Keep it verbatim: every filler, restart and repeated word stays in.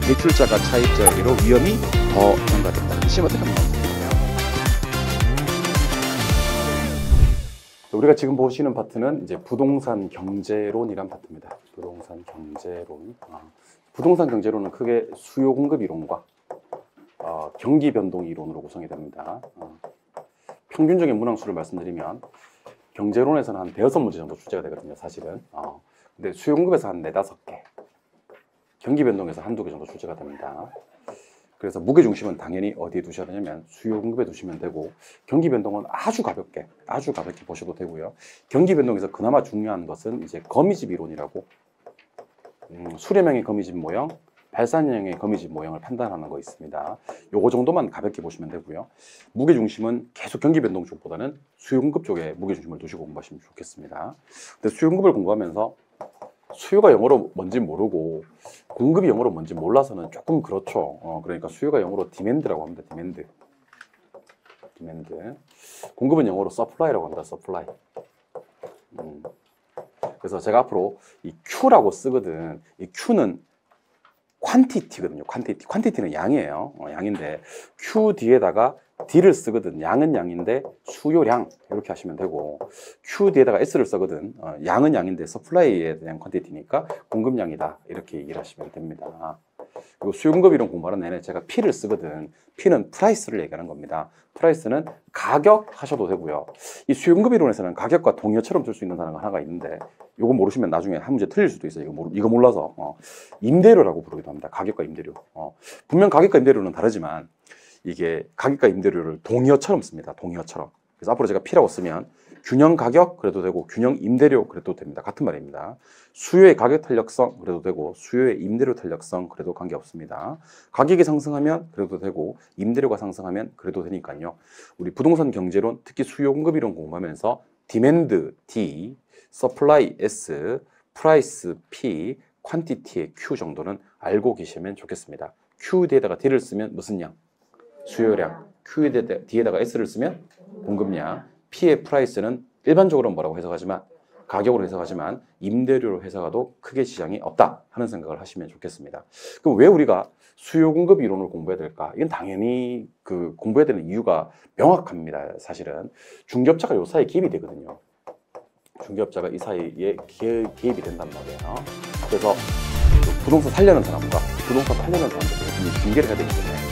대출자가 차입자에게로 위험이 더 전가된다. 이 시험 어떻게 하면 나옵니까? 우리가 지금 보시는 파트는 이제 부동산 경제론이란 파트입니다. 부동산 경제론. 아, 부동산 경제론은 크게 수요 공급 이론과 어, 경기 변동 이론으로 구성이 됩니다. 어, 평균적인 문항수를 말씀드리면 경제론에서는 한 대여섯 문제 정도 출제가 되거든요, 사실은. 어, 근데 수요 공급에서 한 네다섯 개, 경기 변동에서 한두 개 정도 출제가 됩니다. 그래서 무게 중심은 당연히 어디에 두셔야 되냐면 수요 공급에 두시면 되고, 경기 변동은 아주 가볍게 아주 가볍게 보셔도 되고요. 경기 변동에서 그나마 중요한 것은 이제 거미집 이론이라고, 음, 수렴형의 거미집 모형, 발산형의 거미집 모형을 판단하는 거 있습니다. 요거 정도만 가볍게 보시면 되고요. 무게 중심은 계속 경기 변동 쪽보다는 수요 공급 쪽에 무게 중심을 두시고 공부하시면 좋겠습니다. 근데 수요 공급을 공부하면서 수요가 영어로 뭔지 모르고 공급이 영어로 뭔지 몰라서는 조금 그렇죠. 어, 그러니까 수요가 영어로 디맨드라고 합니다. 디맨드. 디맨드. 공급은 영어로 서플라이라고 합니다. 서플라이. 음. 그래서 제가 앞으로 이 Q라고 쓰거든. 이 Q는 퀀티티거든요. 퀀티티. 퀀티티는 양이에요. 어, 양인데 Q 뒤에다가 D를 쓰거든. 양은 양인데 수요량 이렇게 하시면 되고, Q 뒤에다가 S를 쓰거든. 어, 양은 양인데 서플라이에 대한 퀀티티니까 공급량이다 이렇게 얘기를 하시면 됩니다. 그리고 수요 공급 이론 공부하는 내내 제가 P를 쓰거든. P는 프라이스를 얘기하는 겁니다. 프라이스는 가격 하셔도 되고요. 이 수요 공급 이론에서는 가격과 동의어처럼 쓸 수 있는 단어가 하나가 있는데, 이거 모르시면 나중에 한 문제 틀릴 수도 있어요. 이거, 모르, 이거 몰라서. 어, 임대료라고 부르기도 합니다. 가격과 임대료. 어, 분명 가격과 임대료는 다르지만 이게 가격과 임대료를 동의어처럼 씁니다. 동의어처럼. 그래서 앞으로 제가 P라고 쓰면 균형 가격 그래도 되고 균형 임대료 그래도 됩니다. 같은 말입니다. 수요의 가격 탄력성 그래도 되고 수요의 임대료 탄력성 그래도 관계없습니다. 가격이 상승하면 그래도 되고 임대료가 상승하면 그래도 되니까요. 우리 부동산 경제론, 특히 수요 공급 이론 공부하면서 디맨드 D, 서플라이 S, 프라이스 P, 퀀티티의 Q 정도는 알고 계시면 좋겠습니다. Q 뒤에다가 D를 쓰면 무슨 양? 수요량. Q 뒤에다가 S를 쓰면 공급량. P의 프라이스는 일반적으로 뭐라고 해석하지만, 가격으로 해석하지만 임대료로 해석하도 크게 지장이 없다 하는 생각을 하시면 좋겠습니다. 그럼 왜 우리가 수요 공급 이론을 공부해야 될까? 이건 당연히 그 공부해야 되는 이유가 명확합니다. 사실은 중개업자가 요 사이에 개입이 되거든요. 중개업자가 이 사이에 개입이 된단 말이에요. 그래서 부동산 살려는 사람과 부동산 팔려는 사람들이 중개를 해야 되기 때문에